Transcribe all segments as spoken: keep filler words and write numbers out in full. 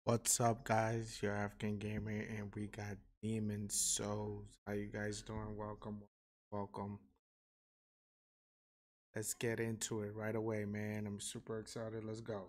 What's up, guys? Your African Gamer, and we got Demon Souls. How you guys doing? Welcome, welcome. Let's get into it right away, man. I'm super excited. Let's go.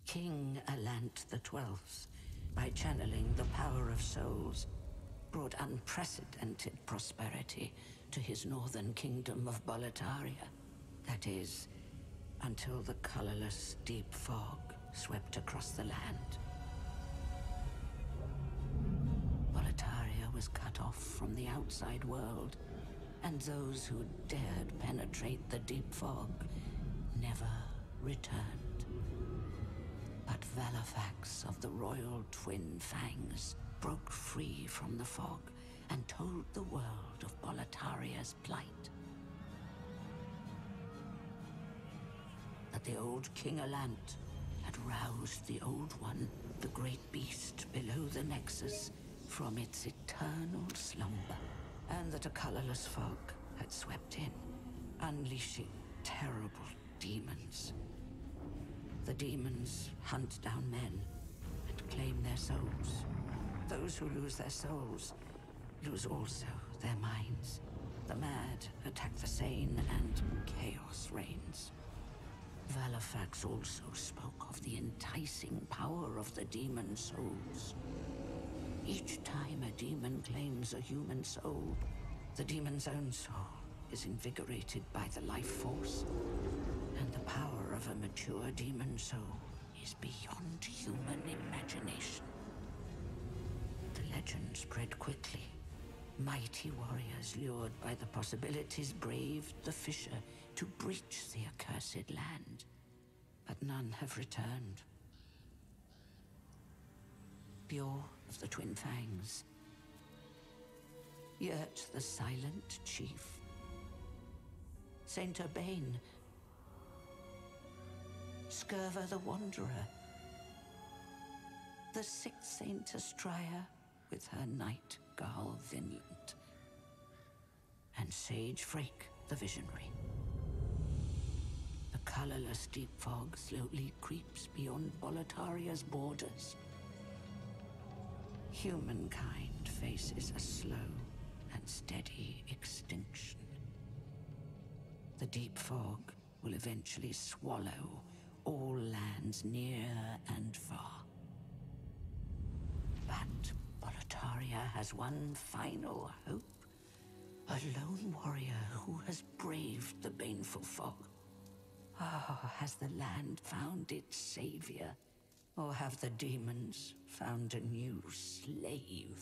King Alant the Twelfth, by channeling the power of souls, brought unprecedented prosperity to his northern kingdom of Boletaria. That is, until the colorless deep fog swept across the land. Boletaria was cut off from the outside world, and those who dared penetrate the deep fog never returned. But Valifax of the Royal Twin Fangs broke free from the fog and told the world of Boletaria's plight. That the old King Alant had roused the Old One, the great beast below the Nexus, from its eternal slumber, and that a colorless fog had swept in, unleashing terrible demons. The demons hunt down men and claim their souls. Those who lose their souls lose also their minds. The mad attack the sane, and chaos reigns. Valifax also spoke of the enticing power of the demon souls. Each time a demon claims a human soul, the demon's own soul is invigorated by the life force, and the power of a mature demon soul is beyond human imagination. The legend spread quickly. Mighty warriors lured by the possibilities braved the fissure to breach the accursed land, but none have returned. Bjor of the Twin Fangs, Yurt the Silent Chief, Saint Urbane, Skirva the Wanderer, the sixth Saint Astraea with her Night Girl Vinland, and Sage Frake the Visionary. The colorless deep fog slowly creeps beyond Boletaria's borders. Humankind faces a slow and steady extinction. The deep fog will eventually swallow all lands near and far. But Boletaria has one final hope. A lone warrior who has braved the baneful fog. Ah, oh, has the land found its savior? Or have the demons found a new slave?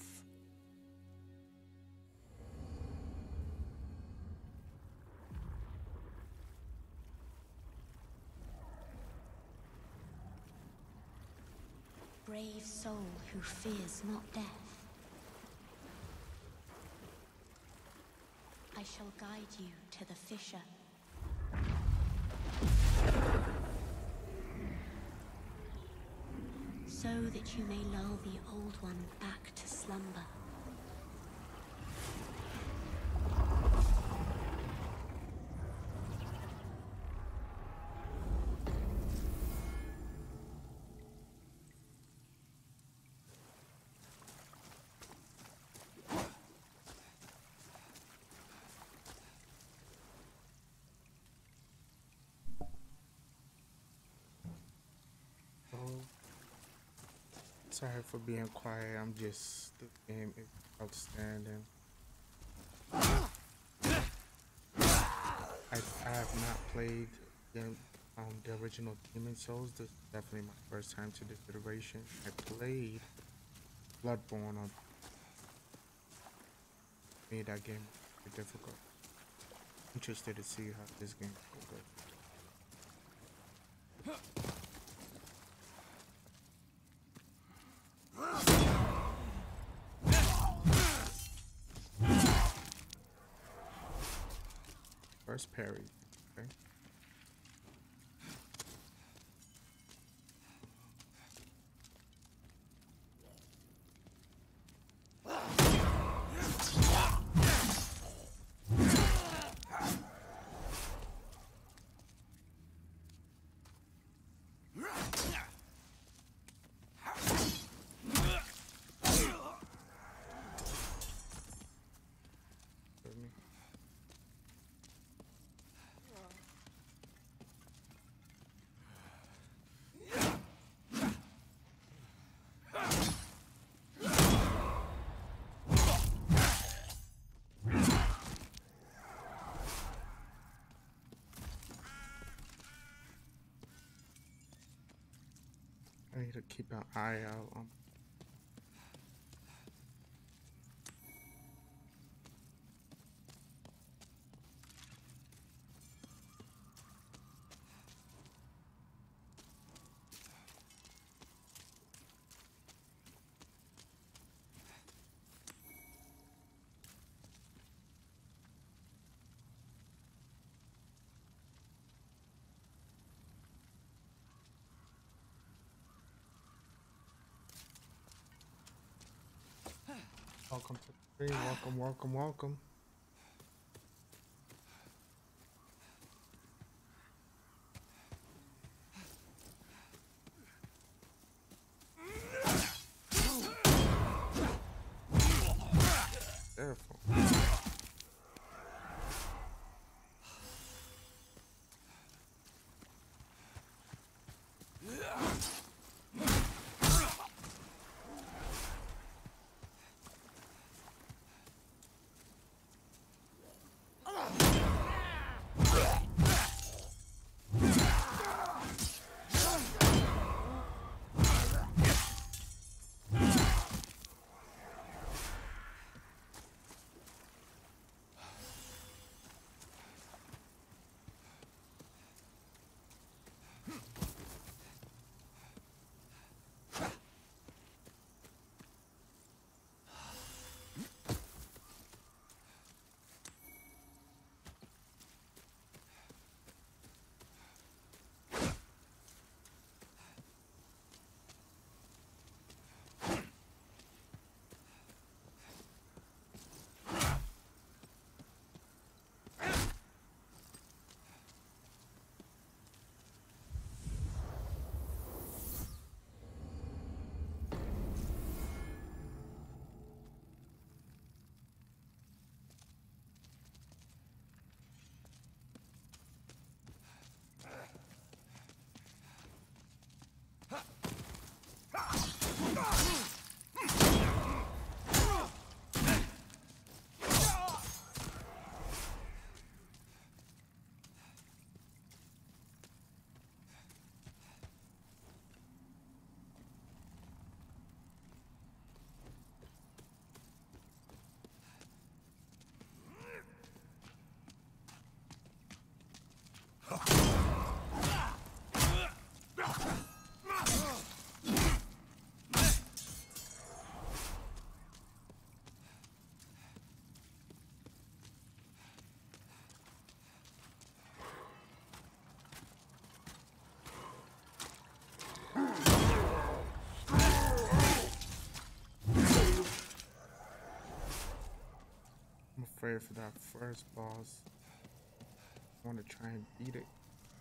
Brave soul who fears not death. I shall guide you to the fissure. So that you may lull the Old One back to slumber. Sorry for being quiet. I'm just, the game is outstanding. I, I have not played the, um, the original Demon Souls. This is definitely my first time to this iteration. I played Bloodborne on made that game very difficult. Interested to see how this game will go. First parry, okay. to keep an eye out on. Welcome to the stream. Welcome, welcome, welcome. Careful. I'm afraid for that first boss. I want to try and beat it.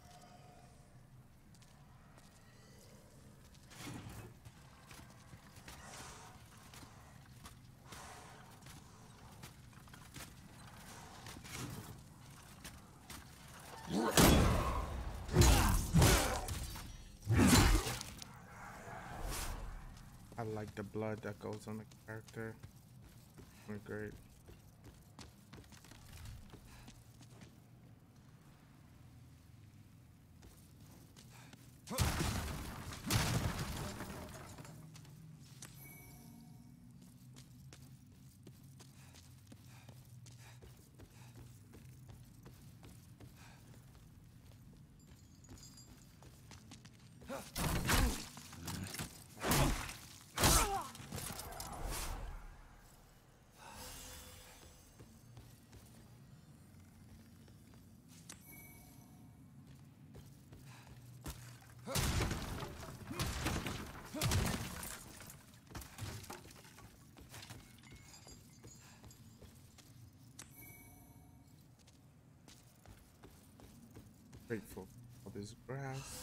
I like the blood that goes on the character. It's great. Grateful for this grass.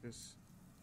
focus.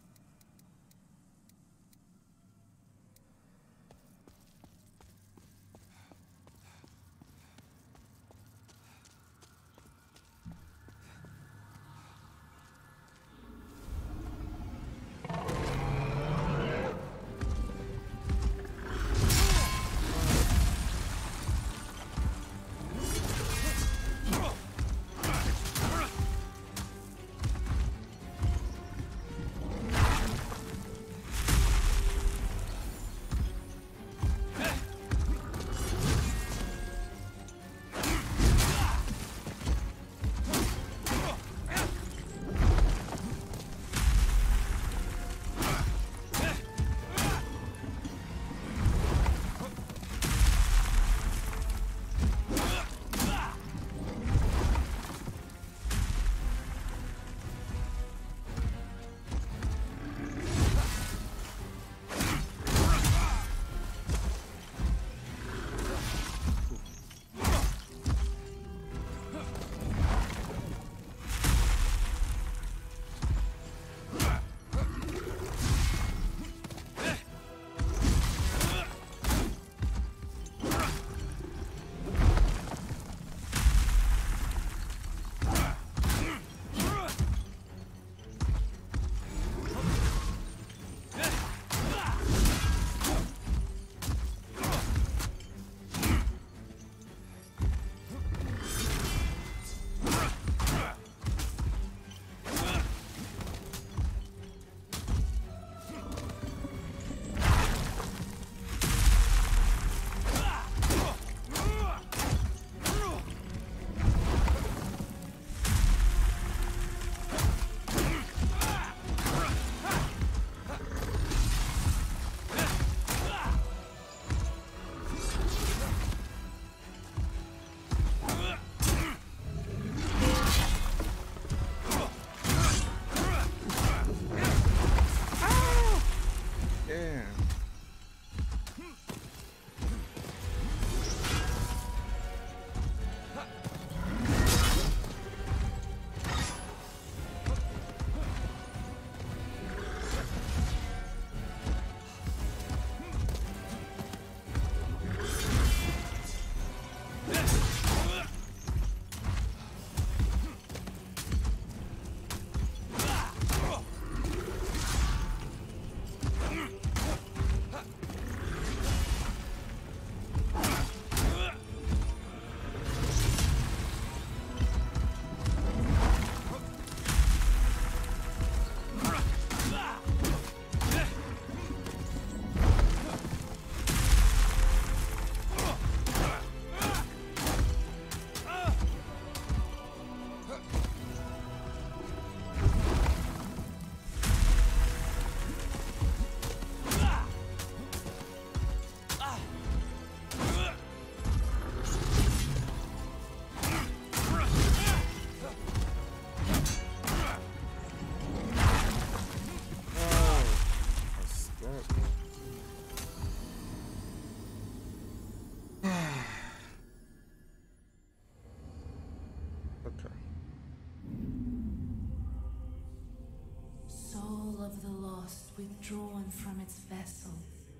Of the lost withdrawn from its vessel.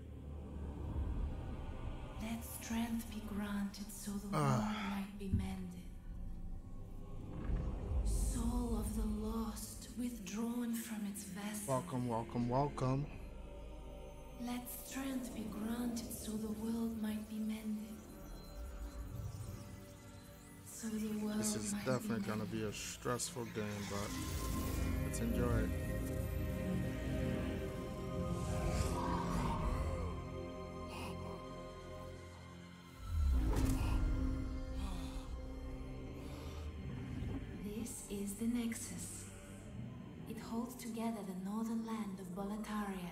Let strength be granted so the world might be mended. Soul of the lost withdrawn from its vessel. Welcome, welcome, welcome. Let strength be granted so the world might be mended. So the world This is might definitely be gonna be a stressful game, but let's enjoy it. Is the Nexus. It holds together the northern land of Boletaria.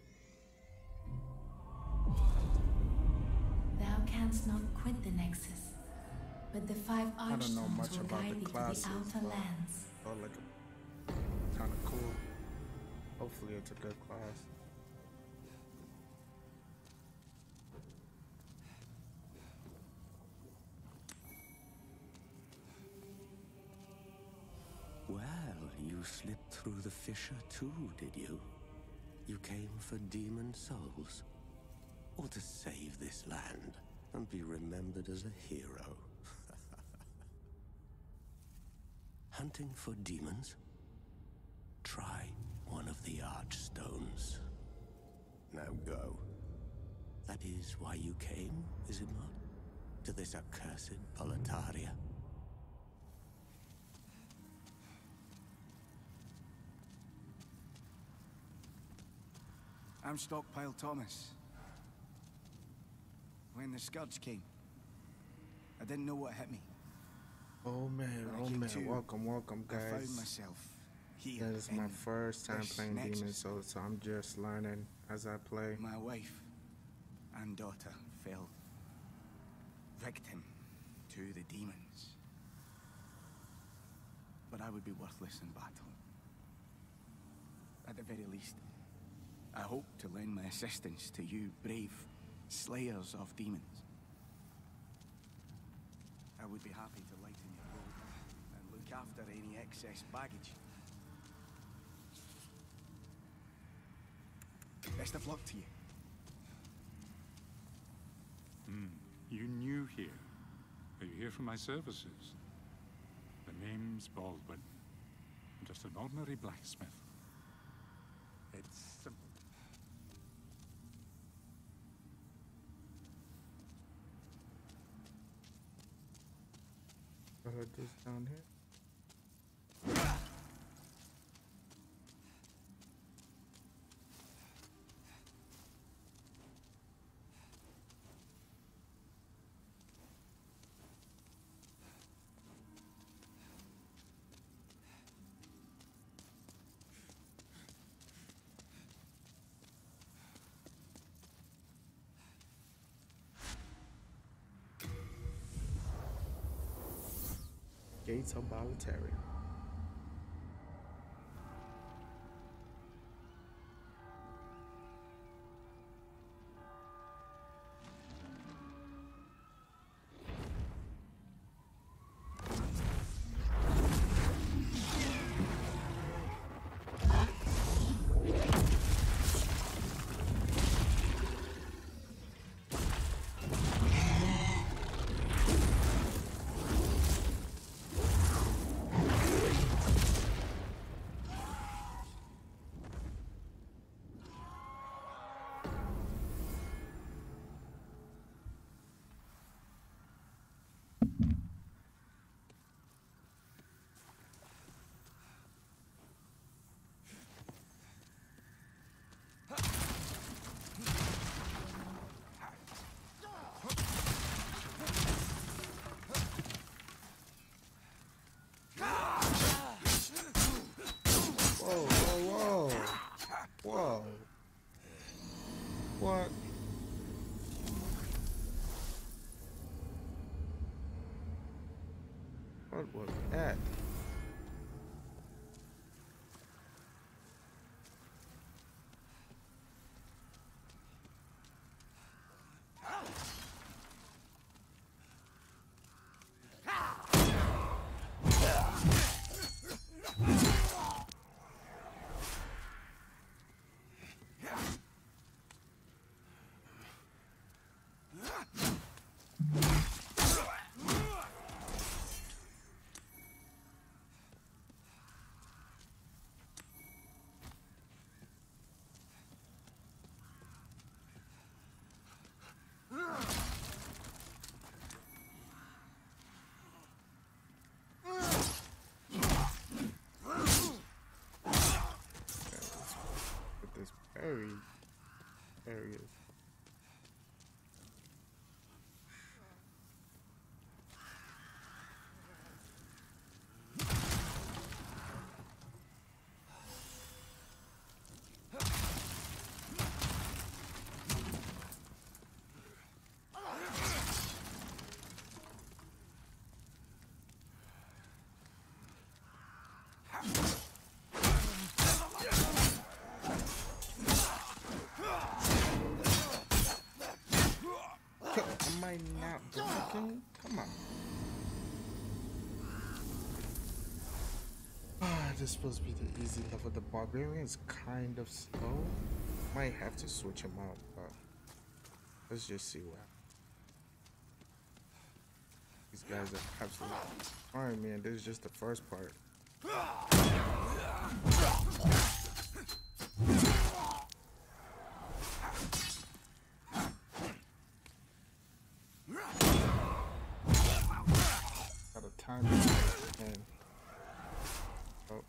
Thou canst not quit the Nexus, but the five I don't know archstones much will about guide the thee to classes, the outer but lands. oh, like kind of cool. Hopefully, it's a good class. Well, you You slipped through the fissure too, did you? You came for demon souls? Or to save this land and be remembered as a hero? Hunting for demons? Try one of the archstones. Now go. That is why you came, is it not? To this accursed Boletaria? I'm Stockpile Thomas. When the Scourge came, I didn't know what hit me. Oh man, When I oh came man, to, welcome, welcome I found guys. myself here. That is my in first time this playing nexus. Demon Souls, so I'm just learning as I play. My wife and daughter fell victim to the demons. But I would be worthless in battle. At the very least, I hope to lend my assistance to you brave slayers of demons. I would be happy to lighten your load and look after any excess baggage. Best of luck to you. Hmm. You new here? Are you here for my services? The name's Baldwin. I'm just an ordinary blacksmith. It's simple. What are this down here? Gates of Boletaria. Whoa, whoa, whoa. Whoa. What? What was that? This very areas. this is supposed to be the easy level. The barbarian is kind of slow. Might have to switch him out, but let's just see what happens. These guys are absolutely fine, man. This is just the first part. Got a time and oh.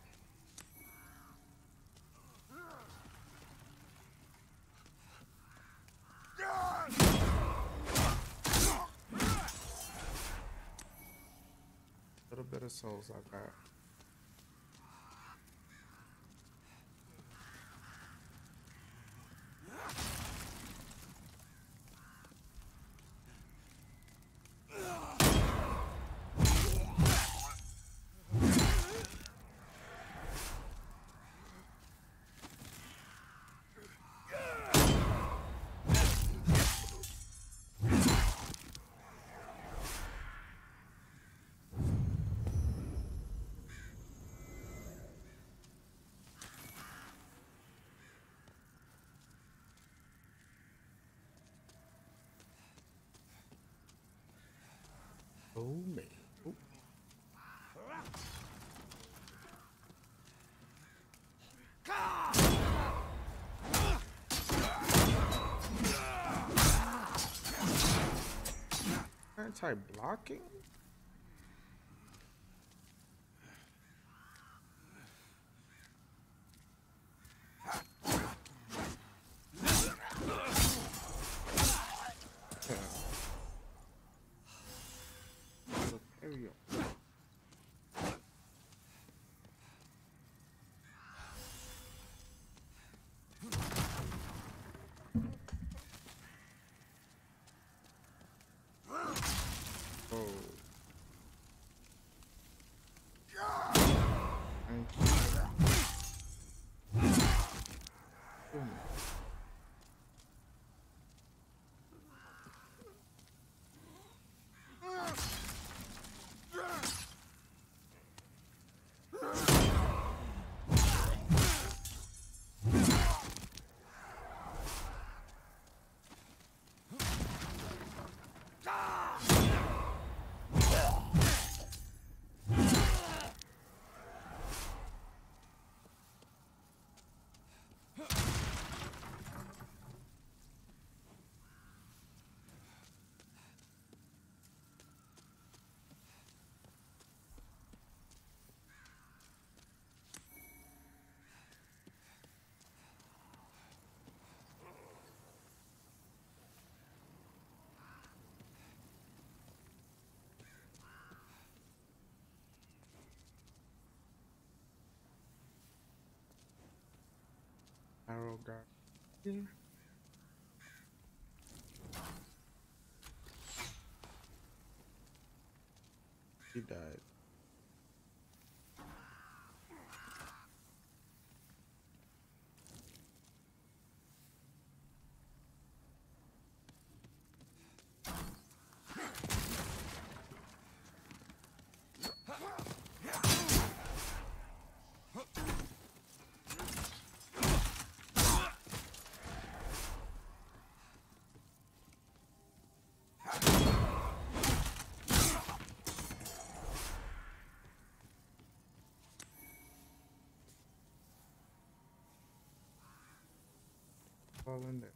Little bit of souls I got. Oh man. Oh. Anti-blocking? Arrow got here. He died. All in there.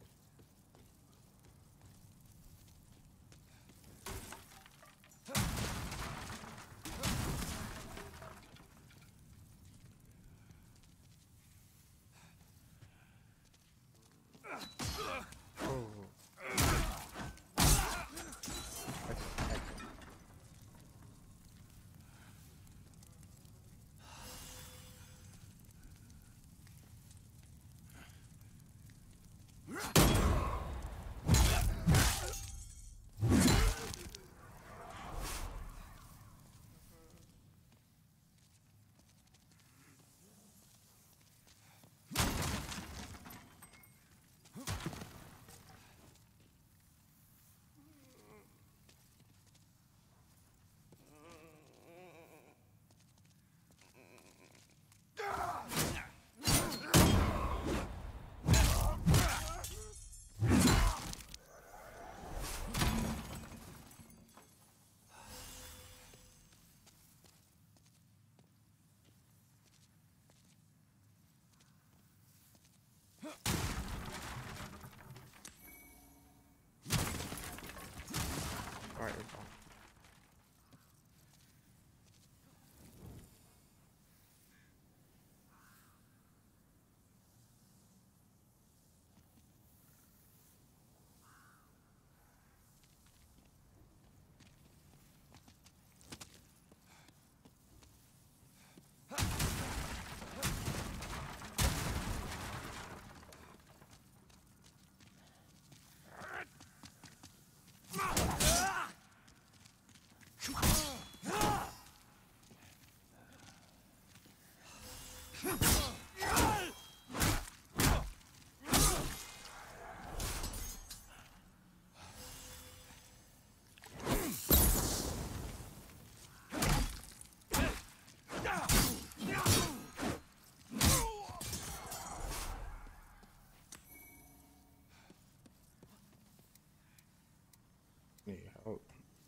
Need help.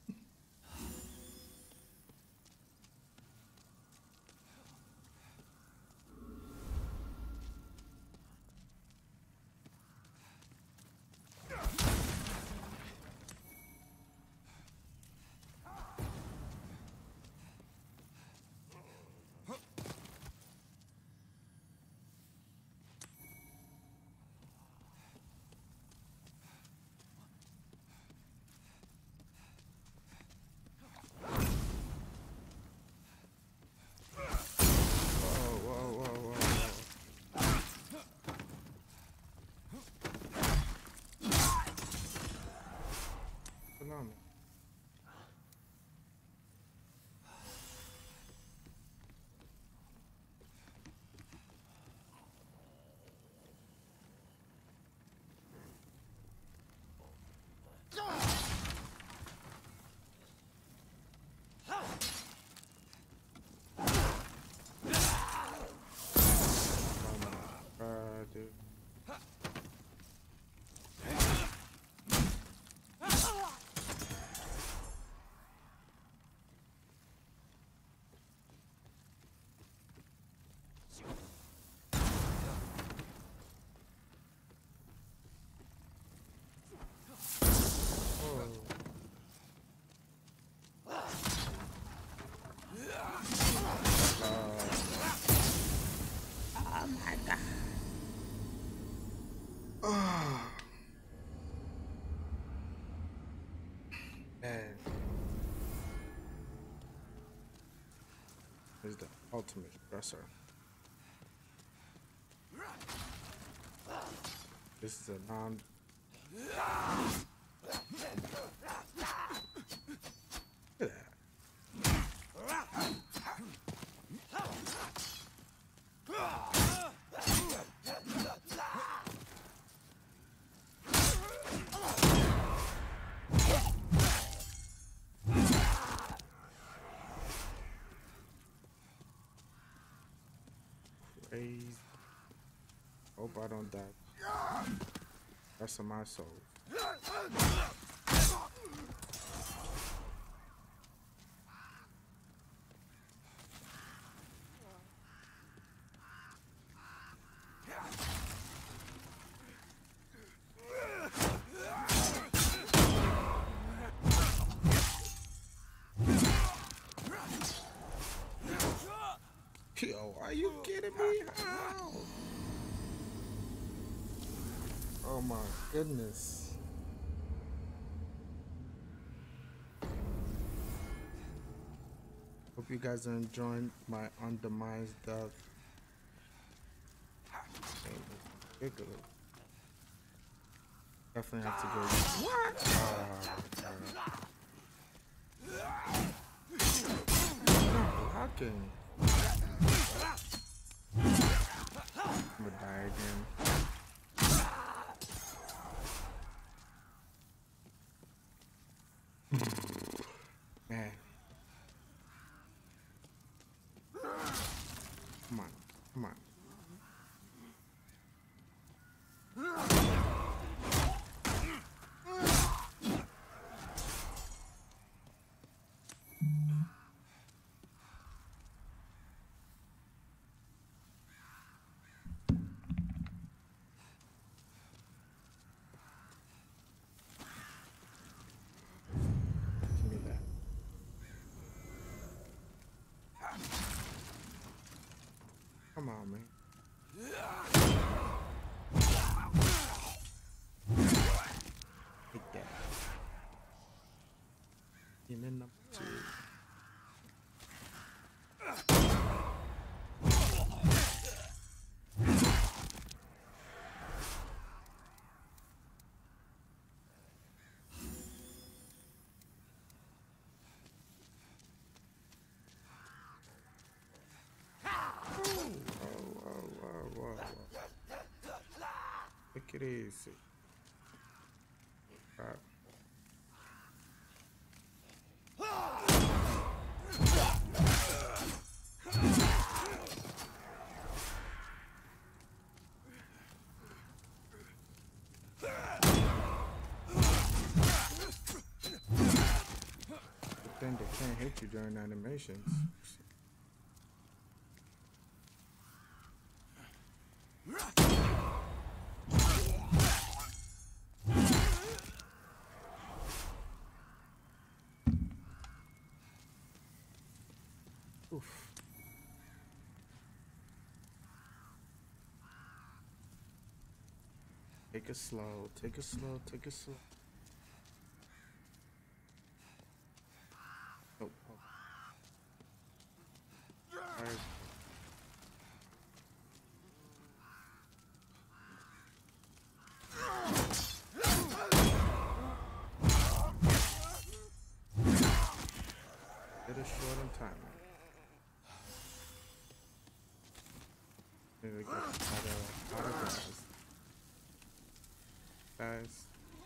Phenomenal. Uh, dude. Man, is the ultimate stressor. This is a non. Look at that. Crazy. Hope I don't die. Rest of my soul. Yo, are you kidding me? How? Oh my goodness. Hope you guys are enjoying my undemised dog. Ridiculous. Definitely have to go. What? Uh, not blocking. I'm gonna die again. Man. Come on. Come on. Take it easy. Crap. But then they can't hit you during animations. Oof. Take it slow, take it slow, take it slow. Oh, oh. Alright. Did it short on time. Need to get out of, out of guys. Guys.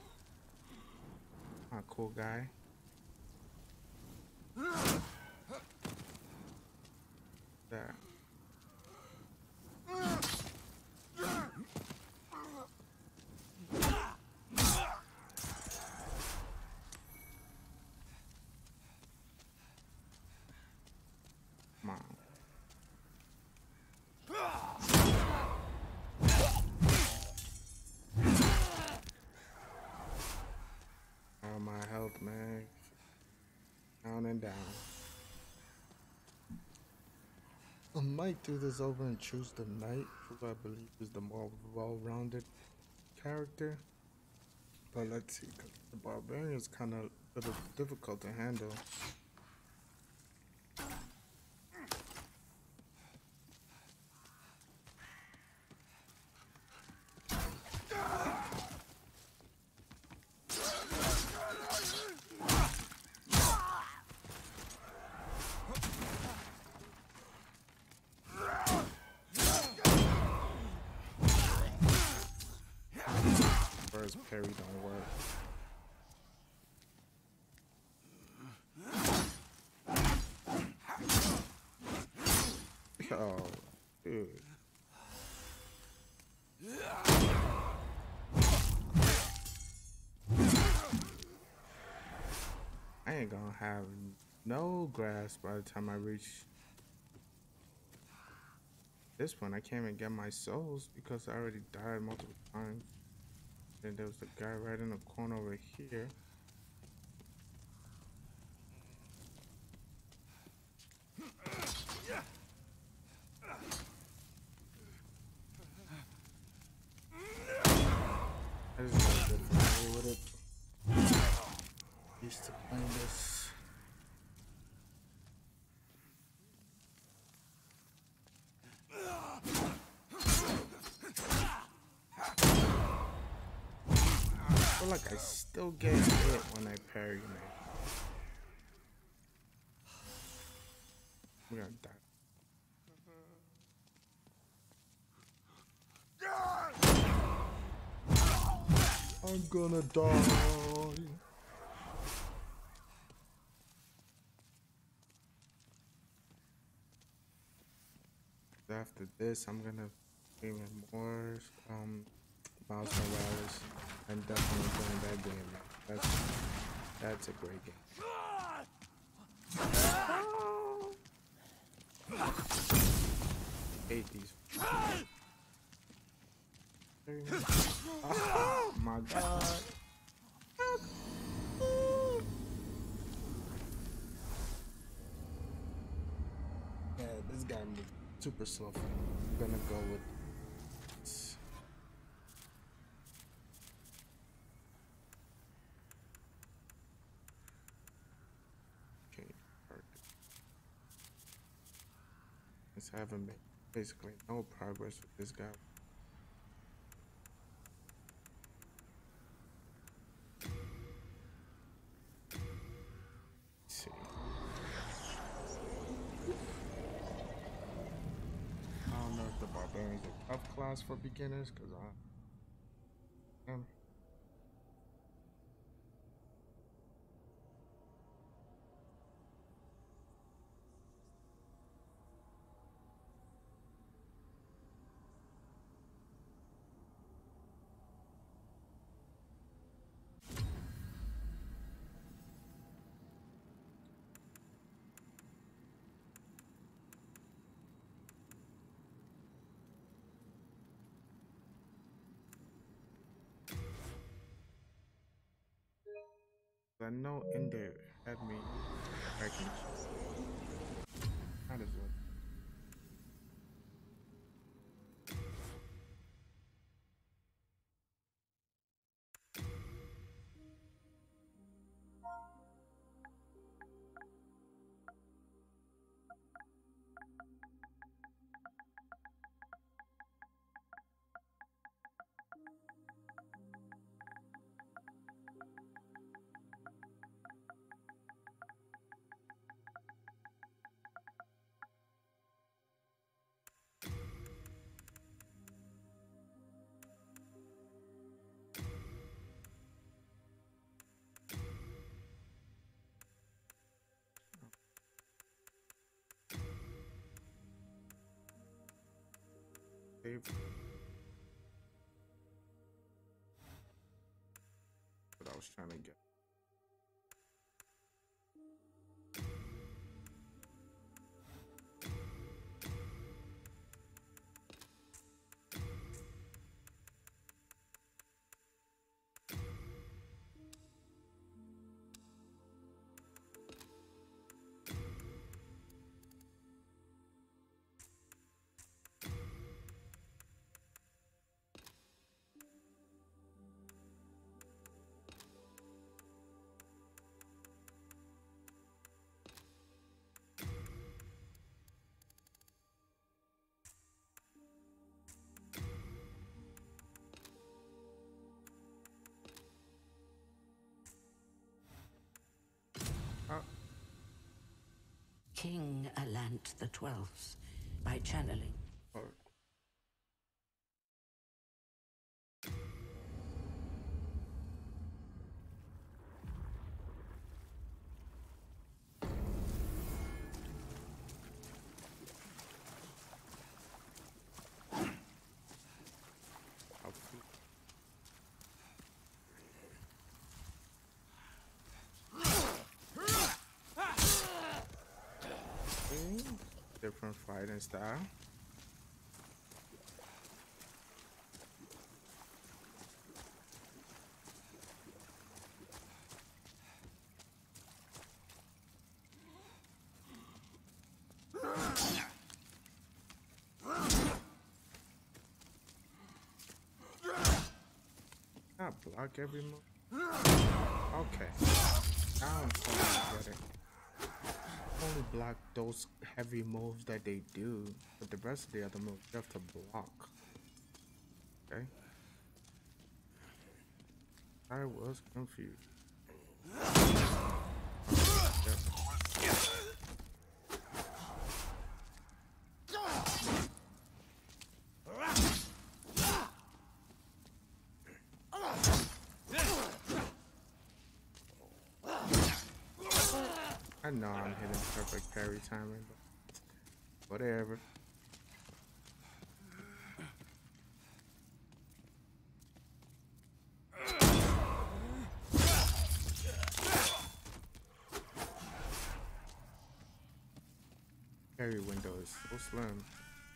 Ah, cool guy. There. Come on. Oh, my health, man. Down and down. I might do this over and choose the knight, who I believe is the more well-rounded character. But let's see, 'cause the barbarian is kind of a little difficult to handle. First parry don't work. Oh, dude. I ain't gonna have no grass by the time I reach this one. I can't even get my souls because I already died multiple times. Then there was the guy right in the corner over here. I just got a bit familiar with it. Used to playing this. I feel like I still get hit when I parry, man. I'm gonna die. I'm gonna die. After this, I'm gonna even more um Miles Morales. I'm definitely playing that game. Man. That's that's a great game. Hate these. Oh my god. Yeah, this guy moved super slow. I'm gonna go with this. Okay, perfect. It's having made basically no progress with this guy. Let's see. I don't know if the barbarians are tough class for beginners, because I Um, I know in there had me tracking. Might as well. Save. What I was trying to get. Oh, King Alant the Twelfth, by channeling. oh. I'll see. Okay. Different fighting style. Not block every move. Okay. Now I'm starting to get it. Only block those heavy moves that they do, but the rest of the other moves you have to block. Okay. I was confused. Yep. I know I'm hitting perfect parry timing, but whatever. Parry window is so slim.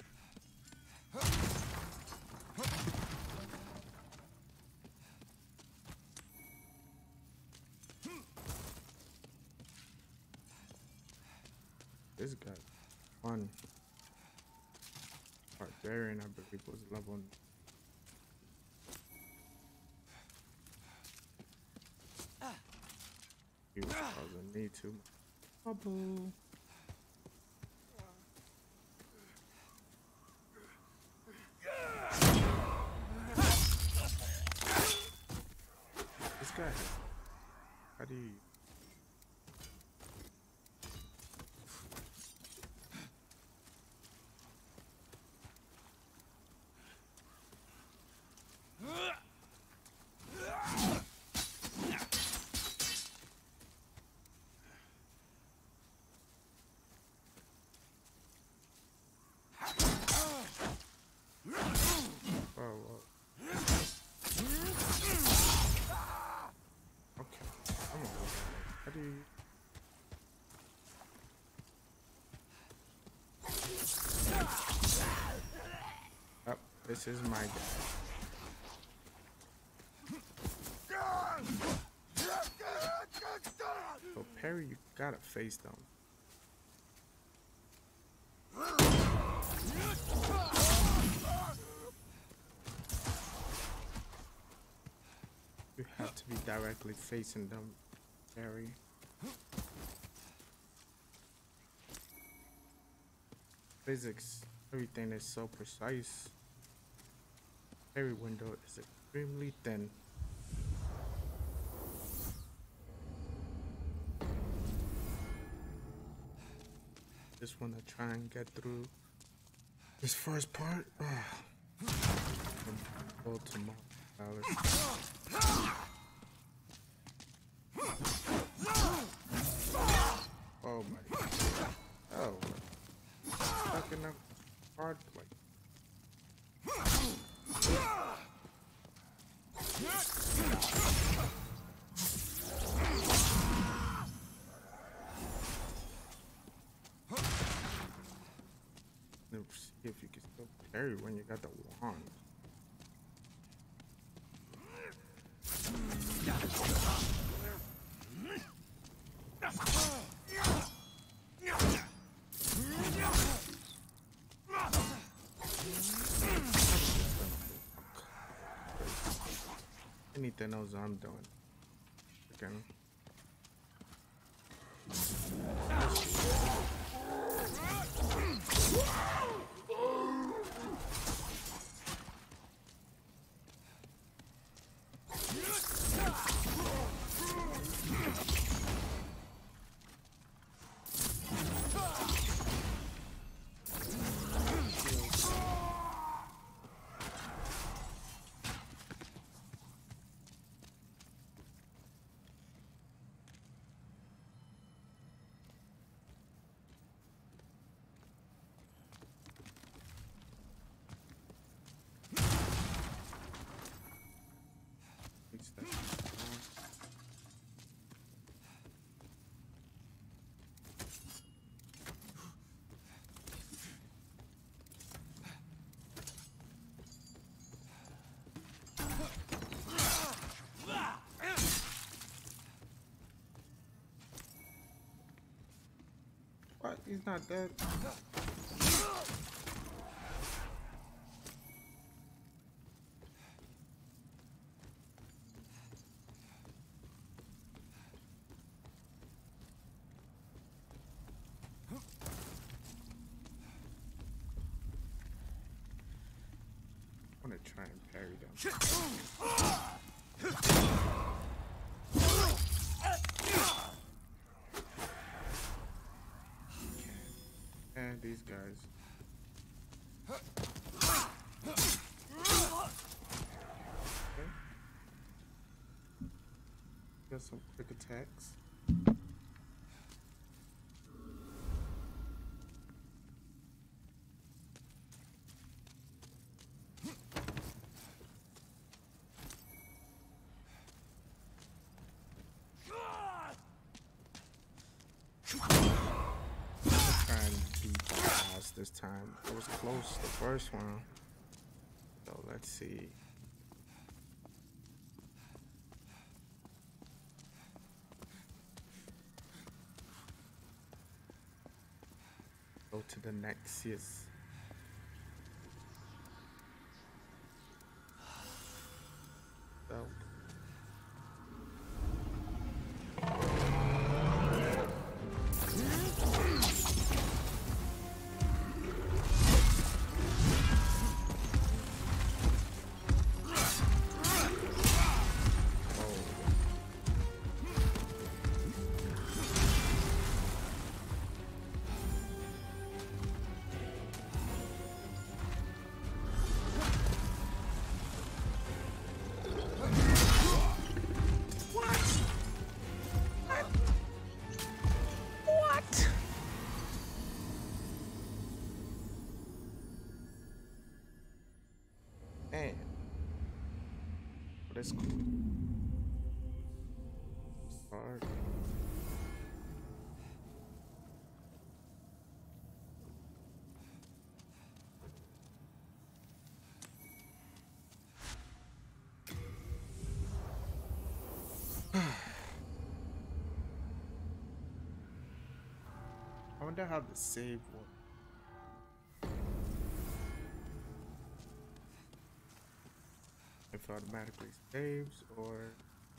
This guy, one barbarian, I believe, was level. He was causing me too much trouble. This guy, how do you? This is my guy. So Perry, you gotta face them. You have to be directly facing them, Perry. Physics, everything is so precise. Every window is extremely thin. Just want to try and get through this first part. Ah. Go to my palace. Oh my god. Oh. Stuck in a hard place. Let's see if you can still parry when you got the wand. Anything else I'm doing. Again. What? He's not dead. I want to try and parry them. And these guys. Okay. Got some quick attacks. This time it was close, the first one. So let's see. Go to the Nexus. So man, that's cool. Hard. I wonder how the save works. If it automatically saves or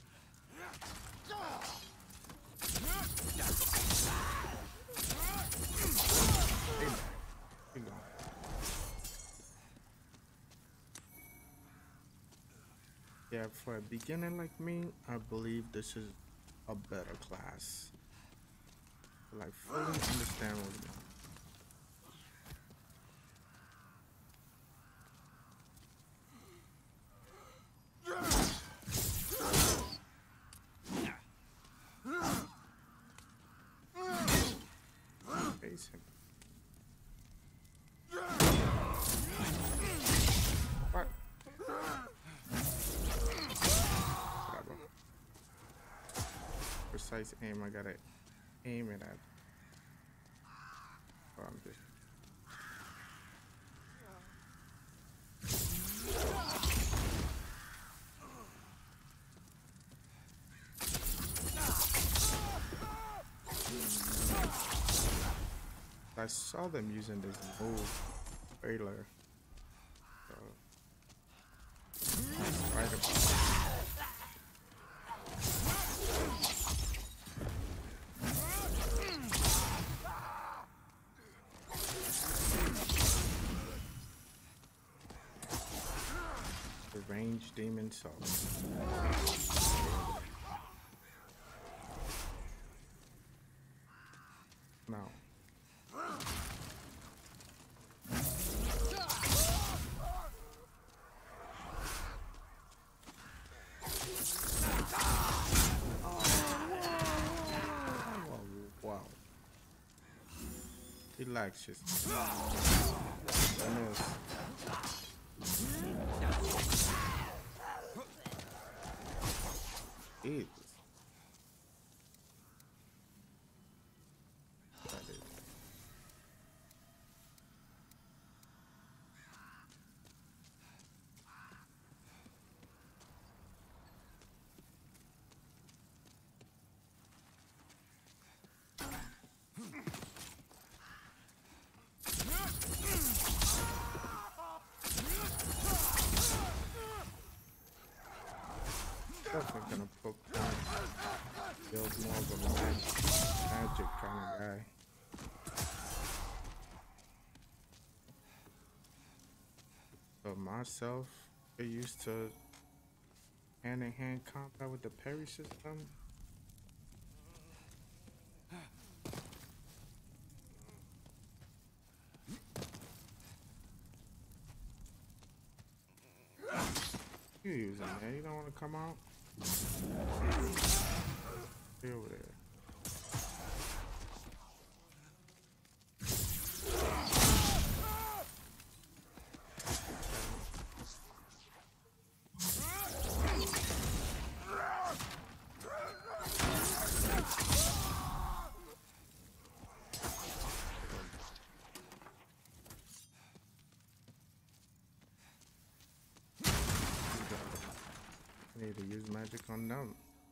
hey, keep going. Yeah, for a beginner like me, I believe this is a better class. Like fully understand what it means. Face him. What? Whatever. Precise aim, I gotta aim it at. Oh, I'm just I saw them using this move trailer. So I was right about it. The ranged demon soul. Now. Wow. Relax, just. Jesus. That is. Definitely gonna poke points. Build more of a magic, magic kind of guy. But myself, I used to hand-in-hand combat with the parry system. You using that? You don't want to come out? Stay over there. I need to use magic on them.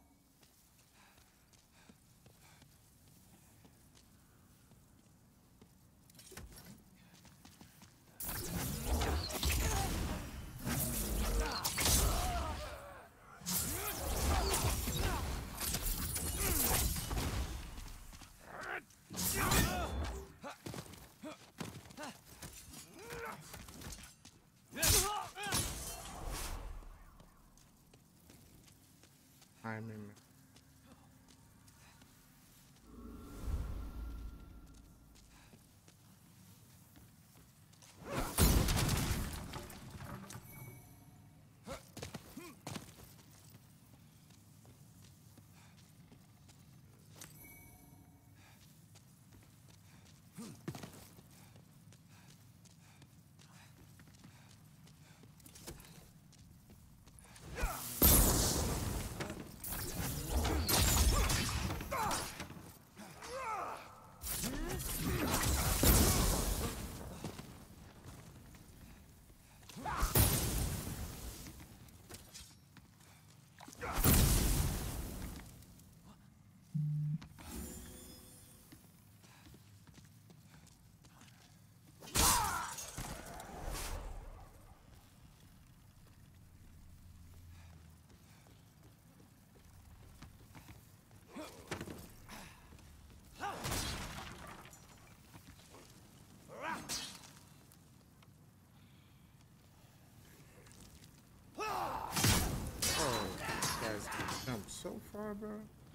I'm in. so far, bro.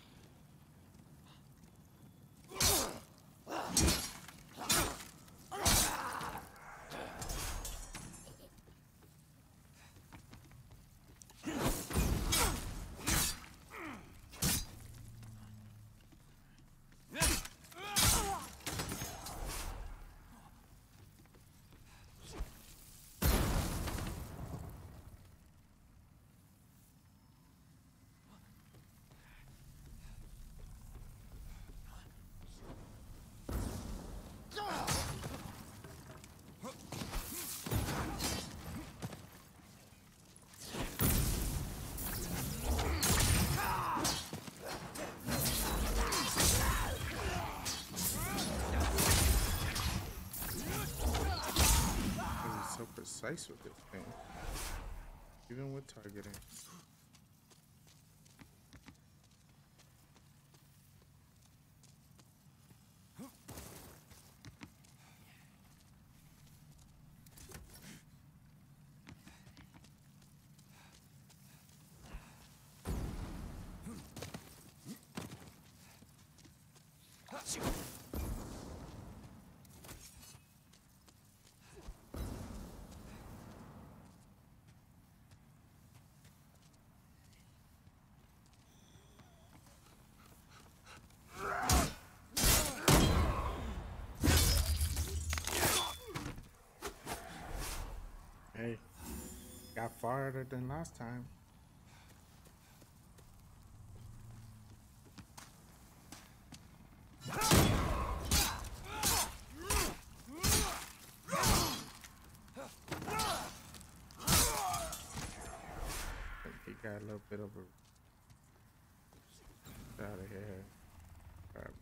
So precise with this thing, even with targeting. Hey, got farther than last time. He got a little bit of a out of here. Crap.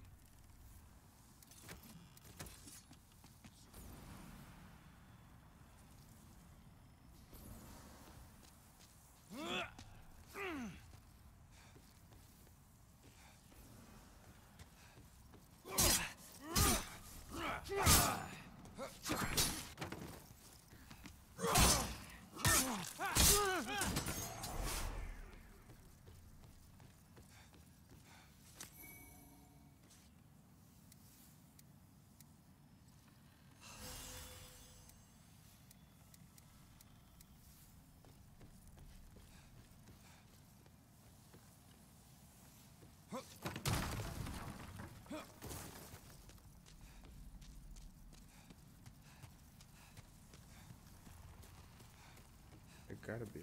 It gotta be.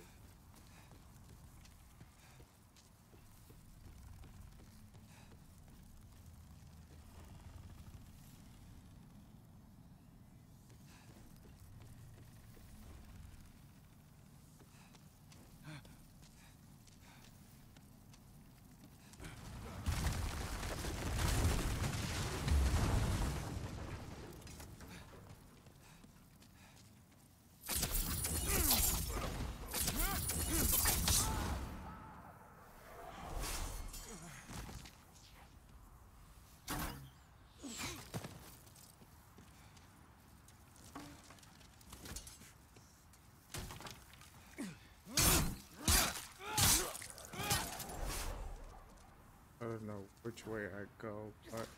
I don't know which way I go, but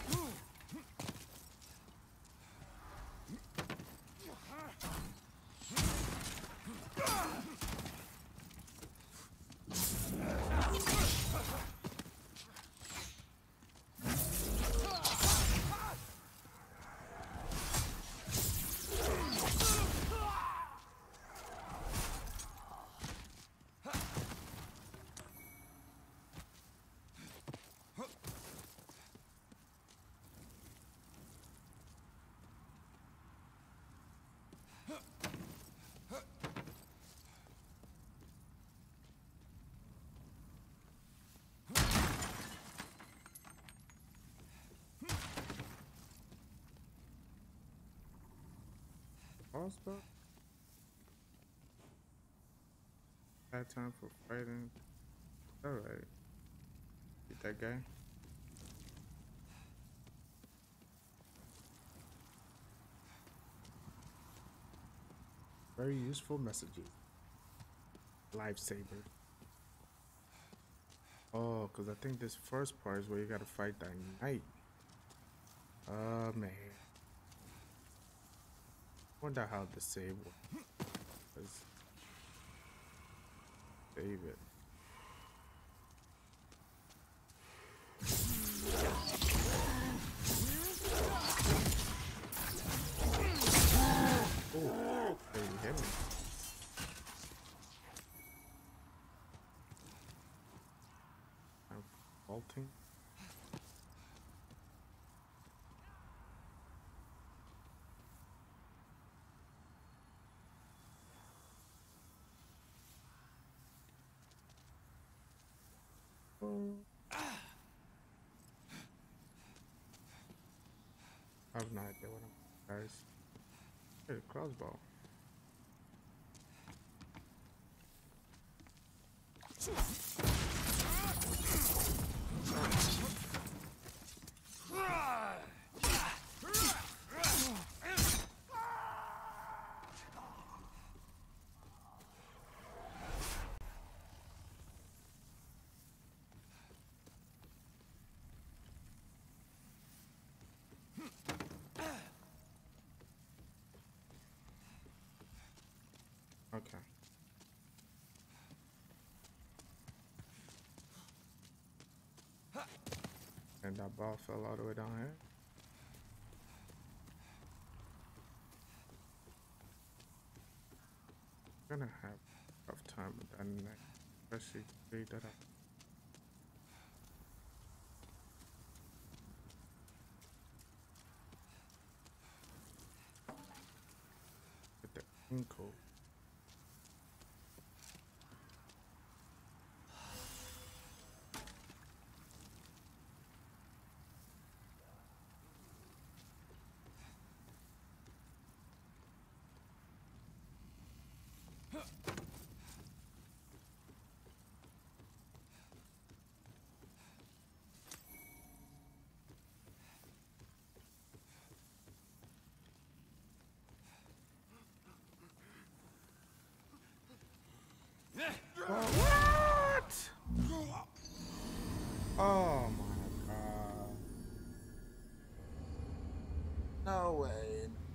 also had time for fighting. Alright. Get that guy. Very useful messages. Lifesaver. Oh, because I think this first part is where you gotta fight that knight. Oh, man. Wonder how the save was. Save it. Oh, hey, you hit me. I'm vaulting. Oh. I have no idea what I'm guys. Hey, crossbow. Okay. And that ball fell all the way down here. I'm gonna have a tough time with that neck, especially read that up. With the ankle. Oh, what? Oh my god. No way.